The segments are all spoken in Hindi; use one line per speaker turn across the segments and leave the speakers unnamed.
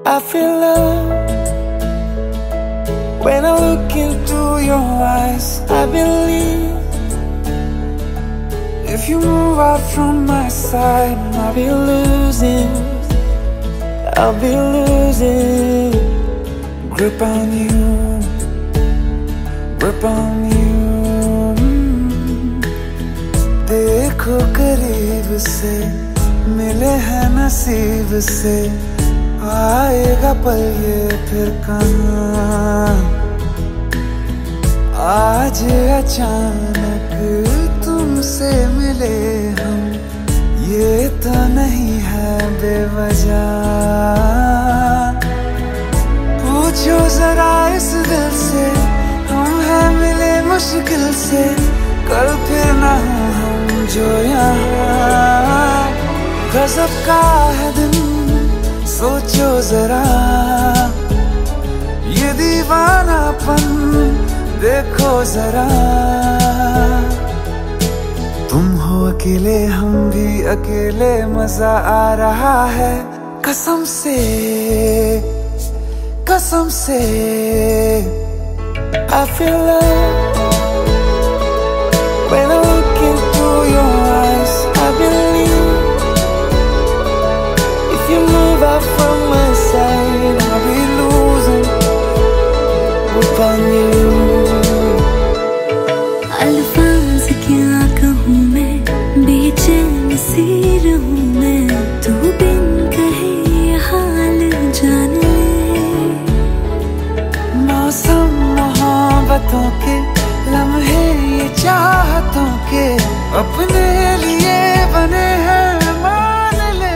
I feel love when I look into your eyes. I believe if you move out from my side, I'll be losing grip on you, grip on you. देखो करीब से मिले हैं नसीब से, आएगा पल ये फिर कहाँ। आज अचानक तुमसे मिले हम, ये तो नहीं है बेवजह। पूछो जरा इस दिल से, हम हैं मिले मुश्किल से, कल फिर ना हो हम जो यहाँ। गजब का है दिन सोचो जरा, ये दीवानापन देखो जरा। तुम हो अकेले हम भी अकेले, मजा आ रहा है कसम से, कसम से। I feel love when I look into your eyes. I believe if you move out from my side, I'll be losing grip on you.
अल्फाज क्या कहूँ मैं, बेचैन सी रहूँ मैं, तू बिन कहे ये हाल जान ले।
मौसम मोहब्बतों के लम्हे ये चाहतों के, अपने लिए बने हैं मान ले।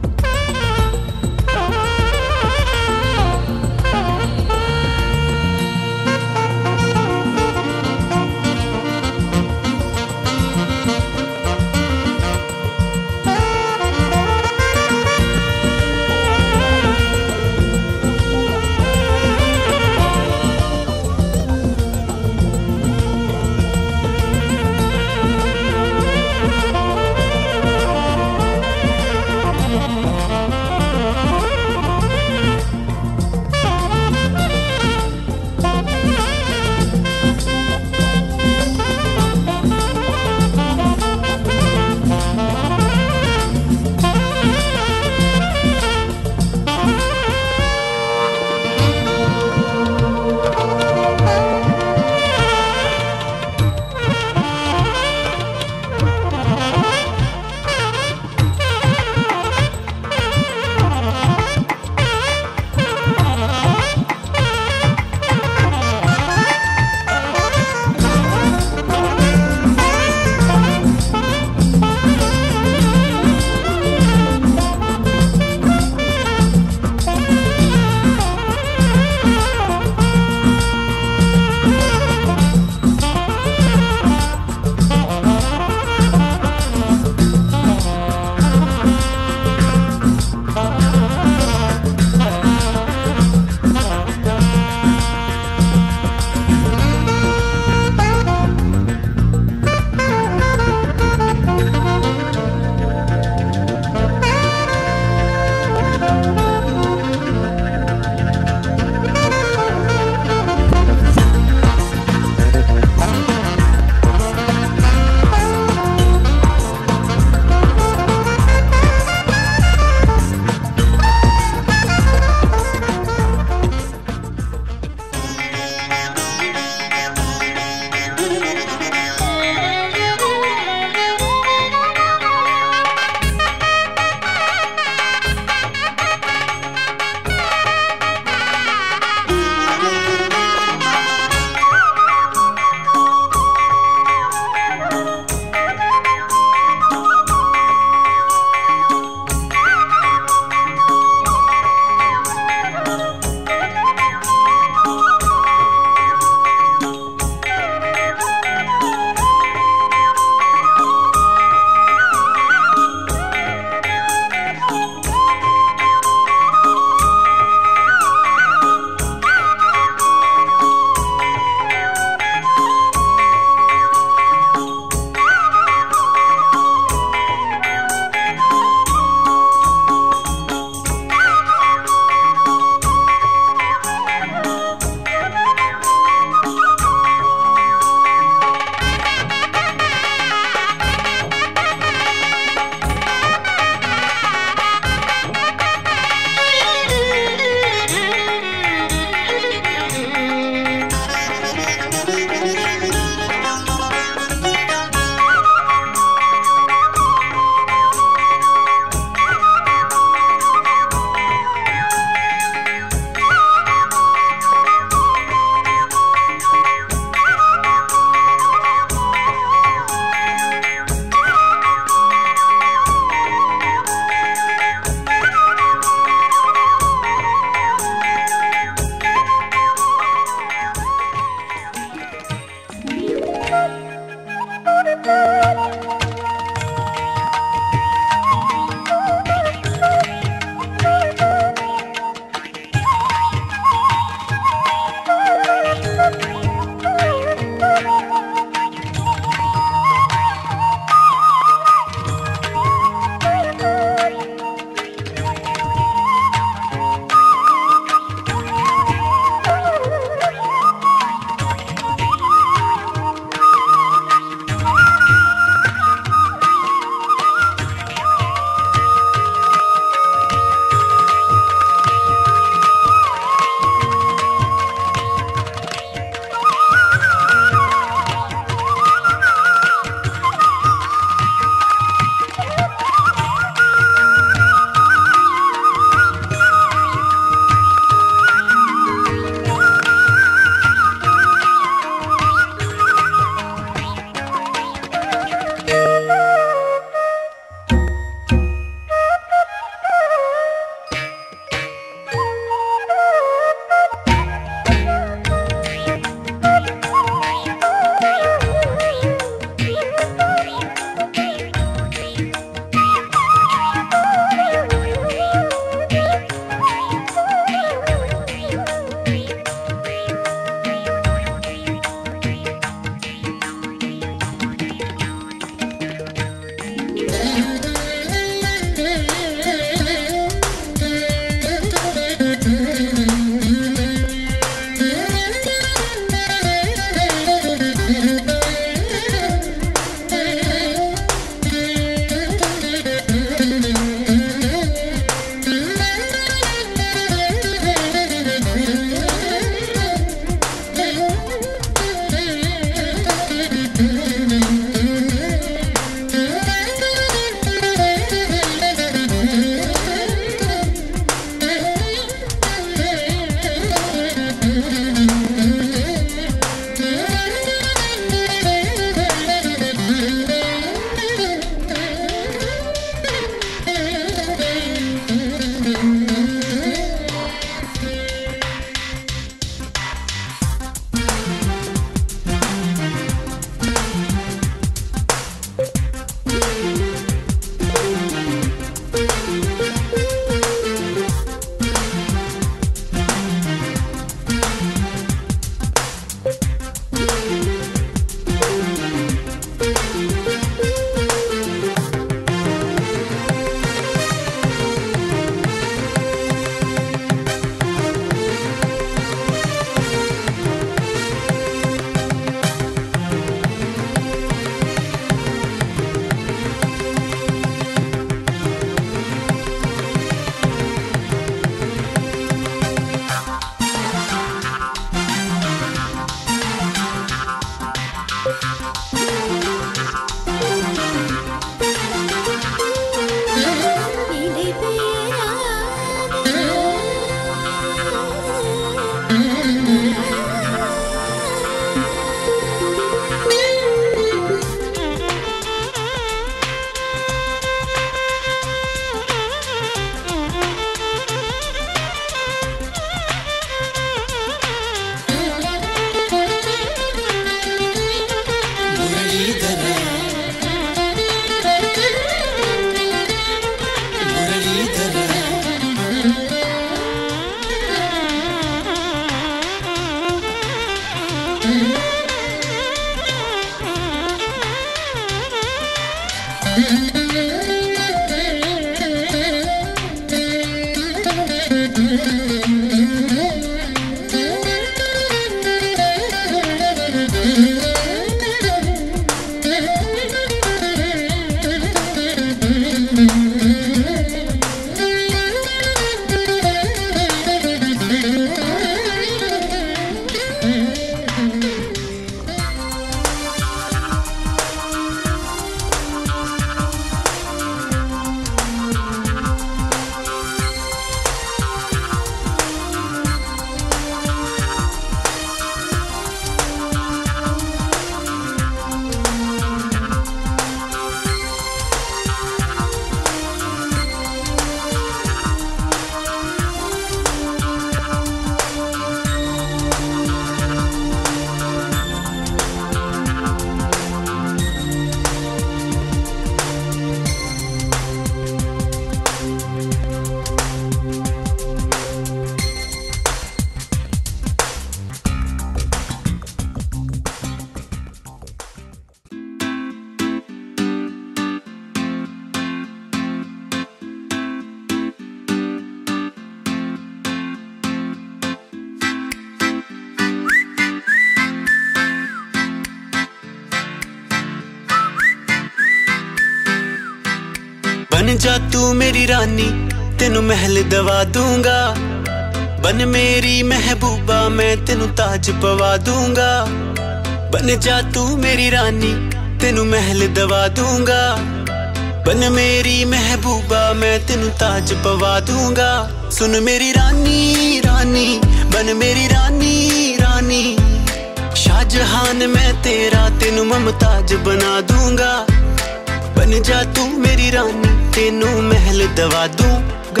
बन जा तू मेरी रानी तेनू महल दवा दूंगा, बन मेरी महबूबा मैं तेनू ताज पवा दूंगा। बन जा तू मेरी रानी तेनू महल दवा दूंगा, बन मेरी महबूबा मैं तेनू ताज पवा दूंगा। सुन मेरी रानी रानी बन मेरी रानी रानी, शाहजहान मैं तेरा तेनू मुमताज बना दूंगा। बन जा तू मेरी रानी तेनू महल दवा दूंगा।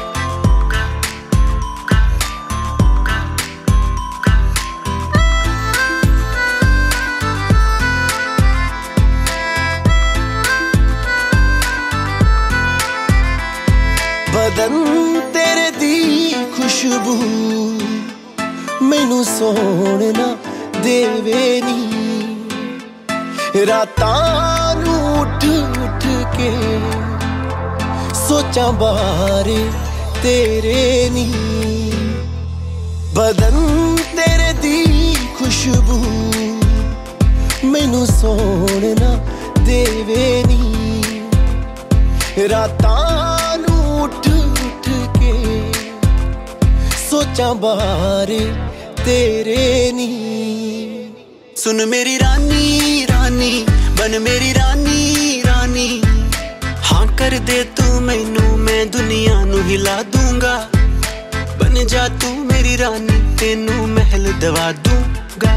बदन तेरे दी खुशबू मैनू सोने ना देवे नी, रातां नू उठ उठ के सोचा बारे तेरे नी। बदन तेरे दी खुशबू मैनू सोने ना देवे नी, रातां उठ उठ के सोचा बारे तेरे नी।
सुन मेरी रानी रानी बन मेरी रानी रानी, हाँ कर दे तू मैनू मैं दुनिया नू हिला दूंगा। बन जा तू मेरी रानी तेनू महल दवा दूंगा।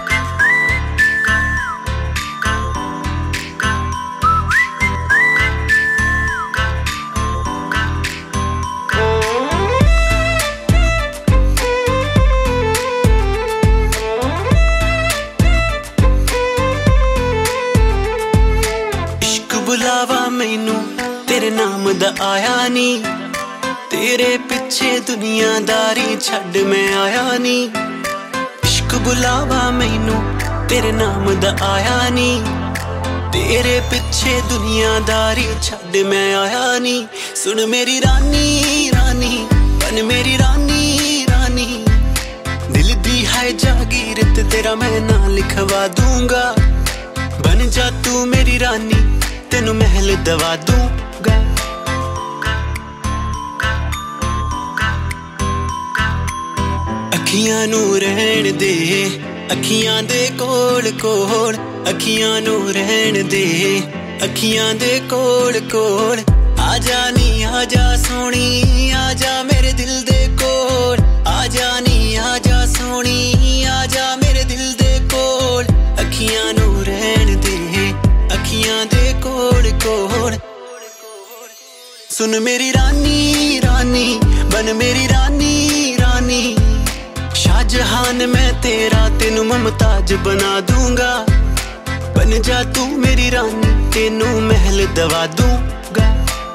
बुलावा मैनू तेरे नाम दा आया नी, तेरे पिछे दुनियादारी छड़ मैं आया नी। इश्क बुलावा मैनू तेरे नाम दा आया नी, तेरे पिछे दुनियादारी छड़ मैं आया नी। सुन मेरी रानी रानी बन मेरी रानी रानी, दिल दी है जागीर ते तेरा मैं ना लिखवा दूंगा। बन जा तू मेरी रानी तेनू महल दवा दूंगा। अखियां नू रहन दे अखियां दे कोल कोल, अखियां नू रहन दे अखियां दे कोल कोल। आजा नी आजा सोनी आजा मेरे दिल दे कोल, आजा नी आजा सोनी आजा मेरे दिल दे कोल। अखियां नू रहन दे अखियां दे कोल कोल। सुन मेरी रानी रानी बन मेरी रानी रानी, शाहजहान मैं तेरा तेनू मुमताज बना दूंगा। बन जा तू मेरी रानी तेनू महल दवा दूंगा।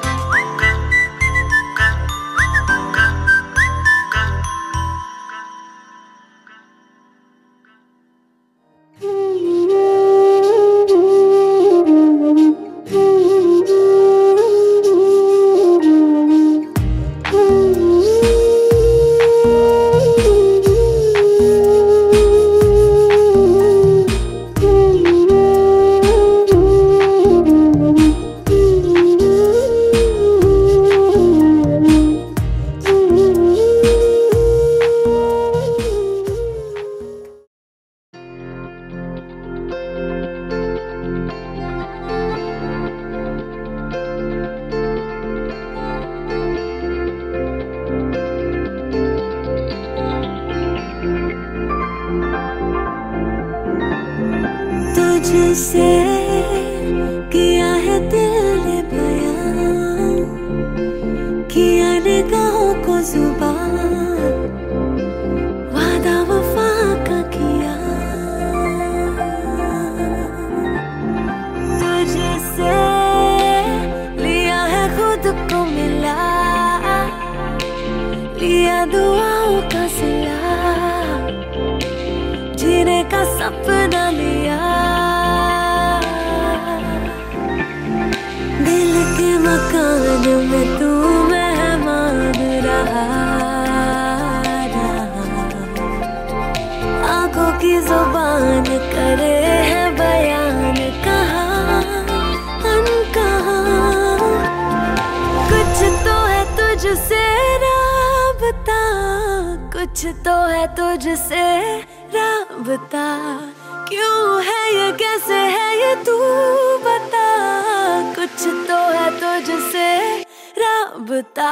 तुझसे किया है दिल ने बयां, किया निगाहों को जुबान, वादा वफा का किया। तुझसे लिया है खुद को मिला, लिया दुआओं का सिला, जीने का सपना लिया। दिल के मकान में तू मेहमान रहा, आंखों की जुबान करे है बयान, कहाँ अनकहाँ कुछ तो है तुझसे राबता, क्यों है ये, कैसे है ये, तू बता। कुछ तो है तुझसे राबता।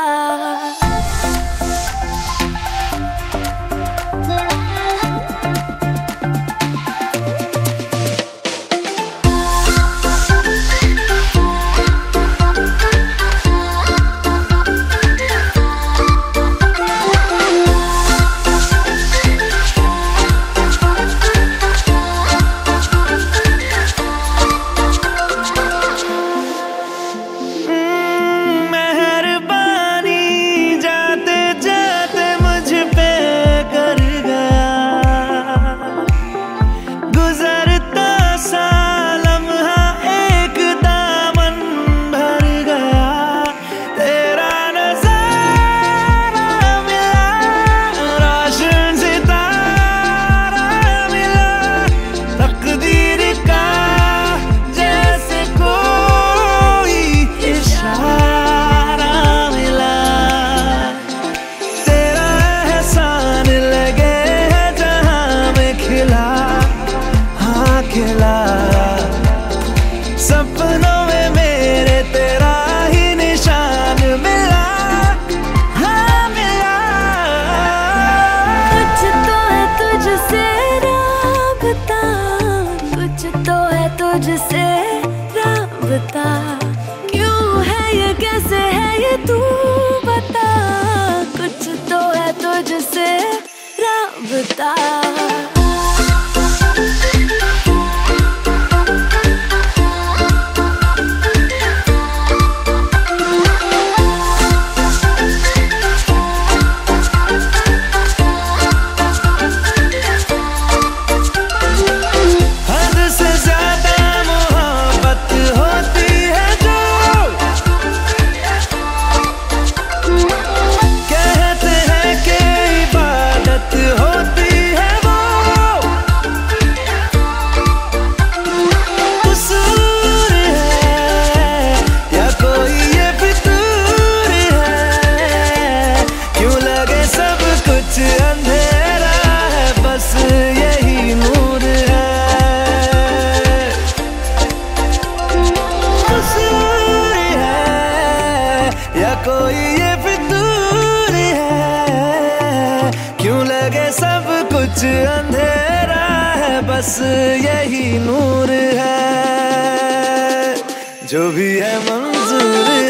सपनों में मेरे तेरा ही निशान मिला, हाँ मिला।
कुछ तो है तुझसे राबता, कुछ तो है तुझसे राबता, क्यों है ये, कैसे है ये, तू बता। कुछ तो है तुझसे राबता।
अंधेरा है बस यही नूर है, कसूर है या कोई ये फितूर है। क्यों लगे सब कुछ अंधेरा है बस यही नूर है, जो भी है मंजूर है।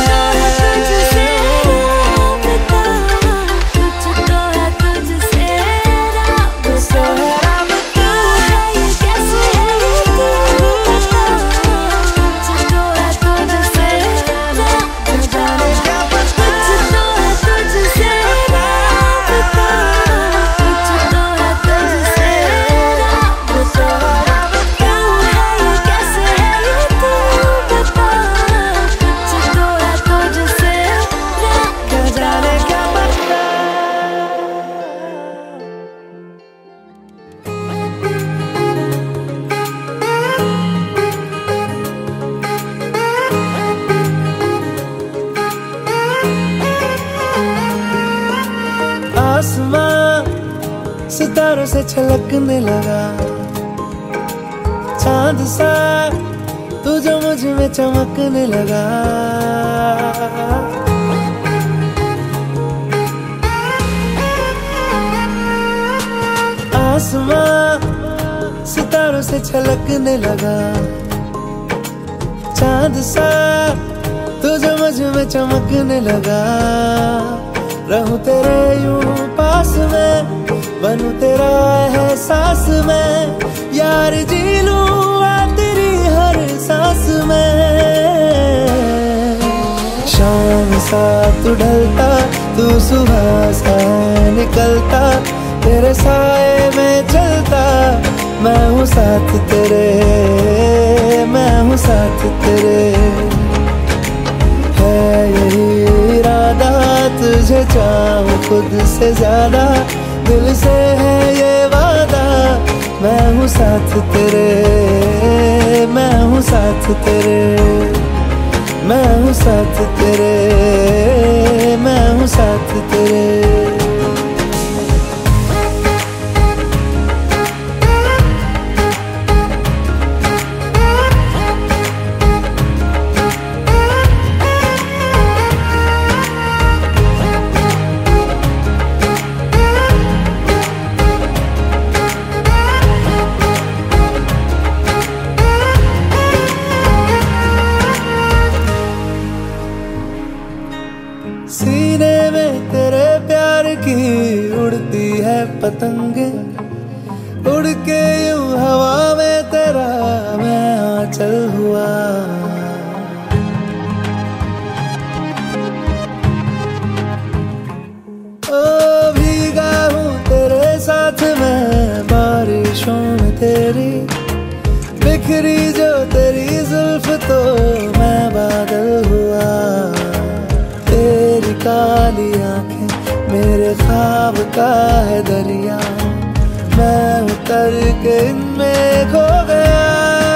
आसमां सितारों से छलकने लगा, चांद सा तू जो मुझ में चमकने लगा। आसमां सितारों से छलकने लगा, चांद सा तू जो मुझ में चमकने लगा। रहूं तेरे यूं पास में, बनूं तेरा एहसास में, यार जी लूं तेरी हर सांस में। शाम सा तू ढलता, तू सुबह सा निकलता, तेरे साए में चलता, मैं हूँ साथ तेरे, मैं हूँ साथ तेरे। है यही इरादा तुझे चाहूं खुद से ज्यादा, दिल से है ये वादा, मैं हूँ साथ तेरे, मैं हूँ साथ तेरे, मैं हूँ साथ तेरे, मैं हूँ साथ तेरे। पतंगे, उड़ के यूं हवा में तेरा मैं आंचल हुआ। ओ भीगा हूँ तेरे साथ मैं बारिशों में तेरी, बिखरी जो तेरी जुल्फ तो मैं बादल हुआ। तेरी काली आंखें मेरे ख्वाब का है दरिया, मैं उतर के इनमें खो गया।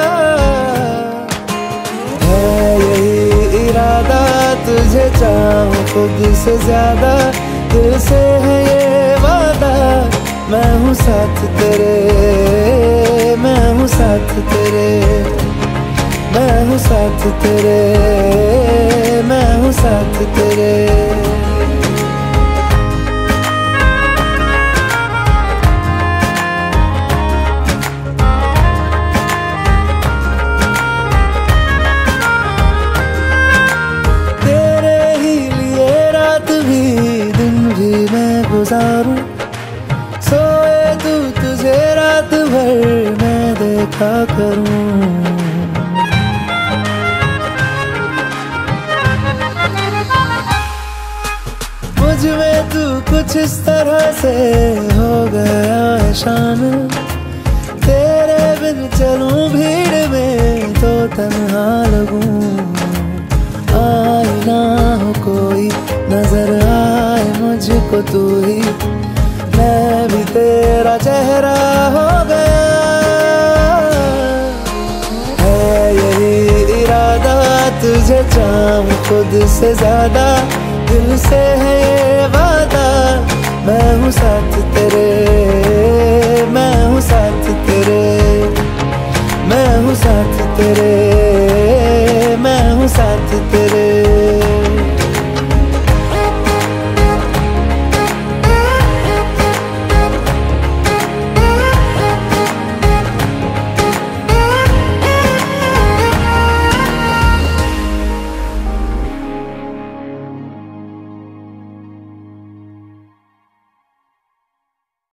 है यही इरादा तुझे चाहूं खुद से ज्यादा, दिल से है ये वादा, मैं हूँ साथ तेरे, मैं हूँ साथ तेरे, मैं हूँ साथ तेरे, मैं हूँ साथ तेरे। गुजारूं सोए तू तुझे रात भर मैं देखा करूं। मुझ में तू कुछ इस तरह से हो गया है शामिल, तेरे बिन चलूं भीड़ में तो तन्हा लगूं। आए ना हो कोई नजर आए मुझको तू ही, मैं भी तेरा चेहरा हो गया। है यही इरादा तुझे चाहूं खुद से ज्यादा, दिल से है ये वादा, मैं हूँ साथ तेरे, मैं हूँ साथ तेरे, मैं हूँ साथ तेरे, मैं हूँ साथ तेरे।